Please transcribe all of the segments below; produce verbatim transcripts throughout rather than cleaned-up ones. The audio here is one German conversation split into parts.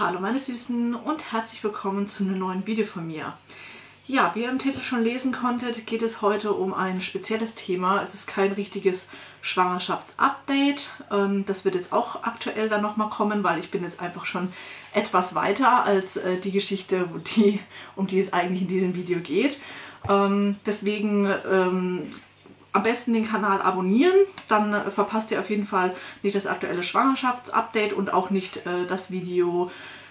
Hallo meine Süßen und herzlich willkommen zu einem neuen Video von mir. Ja, wie ihr im Titel schon lesen konntet, geht es heute um ein spezielles Thema. Es ist kein richtiges Schwangerschaftsupdate. Das wird jetzt auch aktuell dann nochmal kommen, weil ich bin jetzt einfach schon etwas weiter als die Geschichte, die, um die es eigentlich in diesem Video geht. Deswegen am besten den Kanal abonnieren, dann verpasst ihr auf jeden Fall nicht das aktuelle Schwangerschaftsupdate und auch nicht äh, das Video,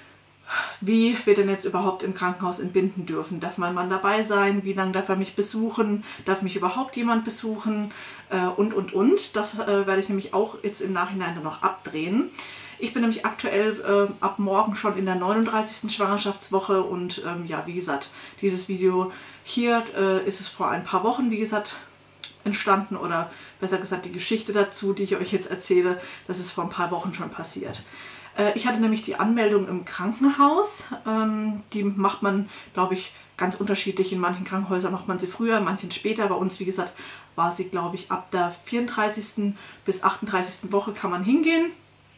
wie wir denn jetzt überhaupt im Krankenhaus entbinden dürfen. Darf mein Mann dabei sein? Wie lange darf er mich besuchen? Darf mich überhaupt jemand besuchen? Äh, und, und, und. Das äh, werde ich nämlich auch jetzt im Nachhinein dann noch abdrehen. Ich bin nämlich aktuell äh, ab morgen schon in der neununddreißigsten Schwangerschaftswoche und ähm, ja, wie gesagt, dieses Video hier äh, ist es vor ein paar Wochen, wie gesagt, entstanden oder besser gesagt die Geschichte dazu, die ich euch jetzt erzähle, das ist vor ein paar Wochen schon passiert. Äh, ich hatte nämlich die Anmeldung im Krankenhaus. Ähm, die macht man, glaube ich, ganz unterschiedlich. In manchen Krankenhäusern macht man sie früher, in manchen später. Bei uns, wie gesagt, war sie, glaube ich, ab der vierunddreißigsten bis achtunddreißigsten Woche kann man hingehen.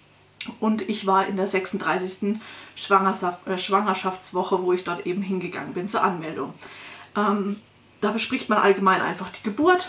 Und ich war in der sechsunddreißigsten Schwangerschaft, äh, Schwangerschaftswoche, wo ich dort eben hingegangen bin zur Anmeldung. Ähm, da bespricht man allgemein einfach die Geburt.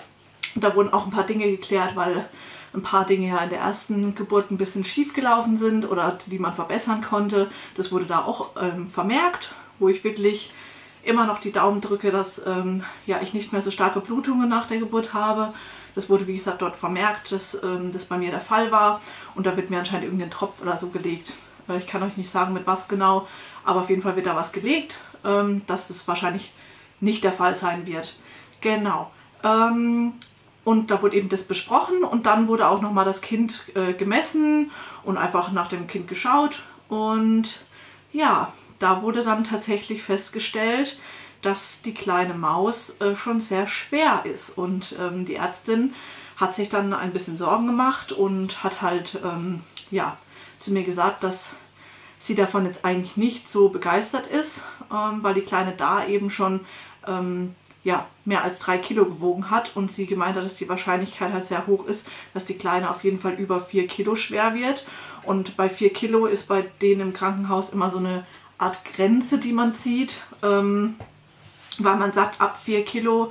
Da wurden auch ein paar Dinge geklärt, weil ein paar Dinge ja in der ersten Geburt ein bisschen schief gelaufen sind oder die man verbessern konnte. Das wurde da auch ähm, vermerkt, wo ich wirklich immer noch die Daumen drücke, dass ähm, ja, ich nicht mehr so starke Blutungen nach der Geburt habe. Das wurde, wie gesagt, dort vermerkt, dass ähm, das bei mir der Fall war. Und da wird mir anscheinend irgendein Tropf oder so gelegt. Äh, ich kann euch nicht sagen, mit was genau, aber auf jeden Fall wird da was gelegt, ähm, dass das wahrscheinlich nicht der Fall sein wird. Genau. Ähm, Und da wurde eben das besprochen und dann wurde auch nochmal das Kind äh, gemessen und einfach nach dem Kind geschaut. Und ja, da wurde dann tatsächlich festgestellt, dass die kleine Maus äh, schon sehr schwer ist. Und ähm, die Ärztin hat sich dann ein bisschen Sorgen gemacht und hat halt ähm, ja, zu mir gesagt, dass sie davon jetzt eigentlich nicht so begeistert ist, ähm, weil die Kleine da eben schon ähm, ja, mehr als drei Kilo gewogen hat und sie gemeint hat, dass die Wahrscheinlichkeit halt sehr hoch ist, dass die Kleine auf jeden Fall über vier Kilo schwer wird. Und bei vier Kilo ist bei denen im Krankenhaus immer so eine Art Grenze, die man zieht, ähm, weil man sagt, ab vier Kilo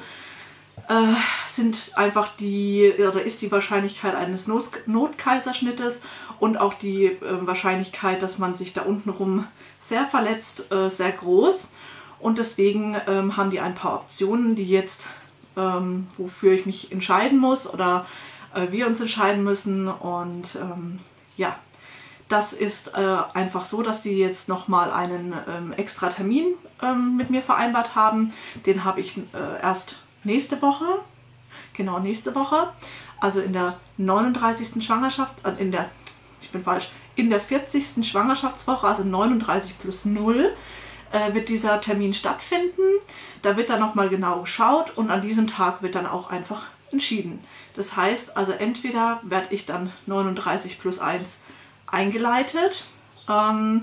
äh, sind einfach die, oder ist die Wahrscheinlichkeit eines Not Notkaiserschnittes und auch die äh, Wahrscheinlichkeit, dass man sich da untenrum sehr verletzt, äh, sehr groß. Und deswegen ähm, haben die ein paar Optionen, die jetzt, ähm, wofür ich mich entscheiden muss oder äh, wir uns entscheiden müssen. Und ähm, ja, das ist äh, einfach so, dass die jetzt nochmal einen ähm, extra Termin ähm, mit mir vereinbart haben. Den habe ich äh, erst nächste Woche, genau nächste Woche, also in der neununddreißigsten Schwangerschaft, äh, in der, ich bin falsch, in der vierzigsten Schwangerschaftswoche, also neununddreißig plus null. Wird dieser Termin stattfinden. Da wird dann nochmal genau geschaut und an diesem Tag wird dann auch einfach entschieden. Das heißt, also entweder werde ich dann neununddreißig plus eins eingeleitet, ähm,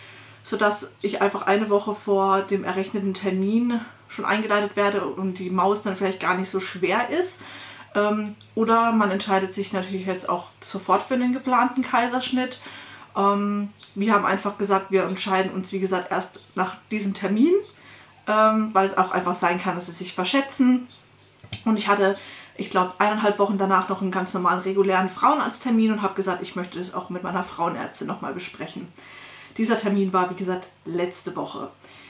sodass ich einfach eine Woche vor dem errechneten Termin schon eingeleitet werde und die Maus dann vielleicht gar nicht so schwer ist. Ähm, oder man entscheidet sich natürlich jetzt auch sofort für den geplanten Kaiserschnitt. Ähm, wir haben einfach gesagt, wir entscheiden uns, wie gesagt, erst nach diesem Termin, ähm, weil es auch einfach sein kann, dass sie sich verschätzen. Und ich hatte, ich glaube, eineinhalb Wochen danach noch einen ganz normalen, regulären Frauenarzttermin und habe gesagt, ich möchte das auch mit meiner Frauenärztin nochmal besprechen. Dieser Termin war, wie gesagt, letzte Woche.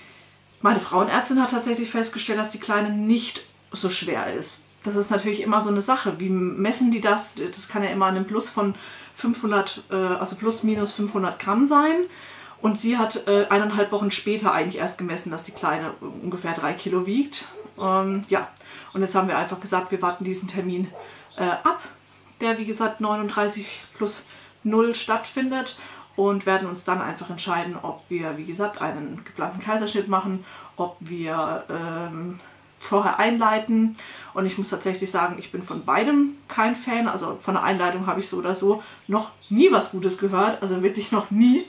Meine Frauenärztin hat tatsächlich festgestellt, dass die Kleine nicht so schwer ist. Das ist natürlich immer so eine Sache. Wie messen die das? Das kann ja immer an einem Plus von fünfhundert, äh, also plus minus fünfhundert Gramm sein. Und sie hat äh, eineinhalb Wochen später eigentlich erst gemessen, dass die Kleine ungefähr drei Kilo wiegt. Ähm, ja, und jetzt haben wir einfach gesagt, wir warten diesen Termin äh, ab, der wie gesagt neununddreißig plus null stattfindet. Und werden uns dann einfach entscheiden, ob wir, wie gesagt, einen geplanten Kaiserschnitt machen, ob wir ähm, vorher einleiten. Und ich muss tatsächlich sagen, ich bin von beidem kein Fan. Also von der Einleitung habe ich so oder so noch nie was Gutes gehört. Also wirklich noch nie.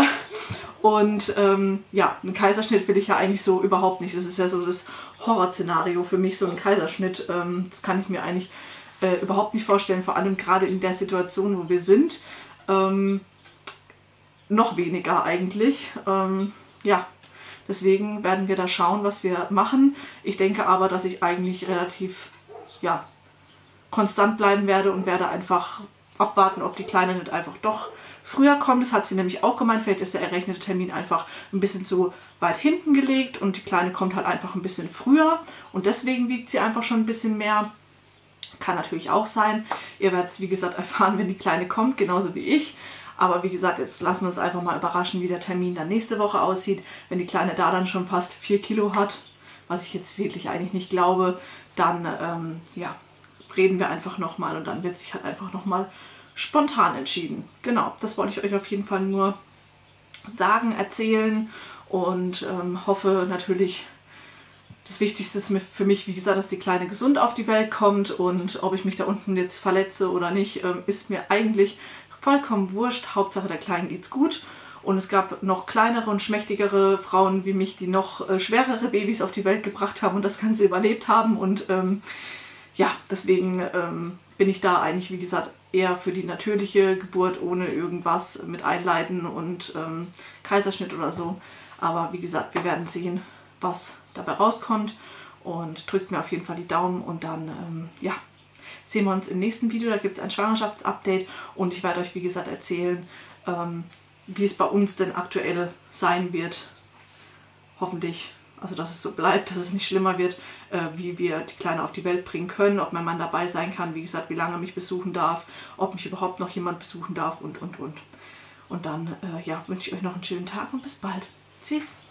Und ähm, ja, einen Kaiserschnitt will ich ja eigentlich so überhaupt nicht. Das ist ja so das Horrorszenario für mich, so ein Kaiserschnitt. Ähm, das kann ich mir eigentlich äh, überhaupt nicht vorstellen. Vor allem gerade in der Situation, wo wir sind. Ähm, noch weniger eigentlich. Ähm, ja, deswegen werden wir da schauen, was wir machen. Ich denke aber, dass ich eigentlich relativ ja, konstant bleiben werde und werde einfach abwarten, ob die Kleine nicht einfach doch früher kommt. Das hat sie nämlich auch gemeint. Vielleicht ist der errechnete Termin einfach ein bisschen zu weit hinten gelegt und die Kleine kommt halt einfach ein bisschen früher und deswegen wiegt sie einfach schon ein bisschen mehr. Kann natürlich auch sein. Ihr werdet es, wie gesagt, erfahren, wenn die Kleine kommt, genauso wie ich. Aber wie gesagt, jetzt lassen wir uns einfach mal überraschen, wie der Termin dann nächste Woche aussieht. Wenn die Kleine da dann schon fast vier Kilo hat, was ich jetzt wirklich eigentlich nicht glaube, dann ähm, ja, reden wir einfach nochmal und dann wird sich halt einfach nochmal spontan entschieden. Genau, das wollte ich euch auf jeden Fall nur sagen, erzählen und ähm, hoffe natürlich, das Wichtigste ist für mich, wie gesagt, dass die Kleine gesund auf die Welt kommt und ob ich mich da unten jetzt verletze oder nicht, ähm, ist mir eigentlich vollkommen wurscht. Hauptsache der Kleinen geht's gut. Und es gab noch kleinere und schmächtigere Frauen wie mich, die noch äh, schwerere Babys auf die Welt gebracht haben und das Ganze überlebt haben. Und ähm, ja, deswegen ähm, bin ich da eigentlich, wie gesagt, eher für die natürliche Geburt ohne irgendwas mit Einleiten und ähm, Kaiserschnitt oder so. Aber wie gesagt, wir werden sehen, was dabei rauskommt. Und drückt mir auf jeden Fall die Daumen und dann, ähm, ja, sehen wir uns im nächsten Video. Da gibt es ein Schwangerschaftsupdate und ich werde euch, wie gesagt, erzählen, ähm, wie es bei uns denn aktuell sein wird. Hoffentlich, also dass es so bleibt, dass es nicht schlimmer wird, äh, wie wir die Kleine auf die Welt bringen können, ob mein Mann dabei sein kann, wie gesagt, wie lange er mich besuchen darf, ob mich überhaupt noch jemand besuchen darf und, und, und. Und dann, äh, ja, wünsche ich euch noch einen schönen Tag und bis bald. Tschüss!